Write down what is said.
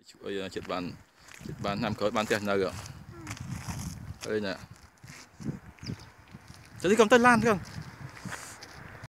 ជួយចិត្តបានឆ្នាំក្រោយបានផ្ទះនៅឃើញណាទៅនេះកុំទៅឡានកុំ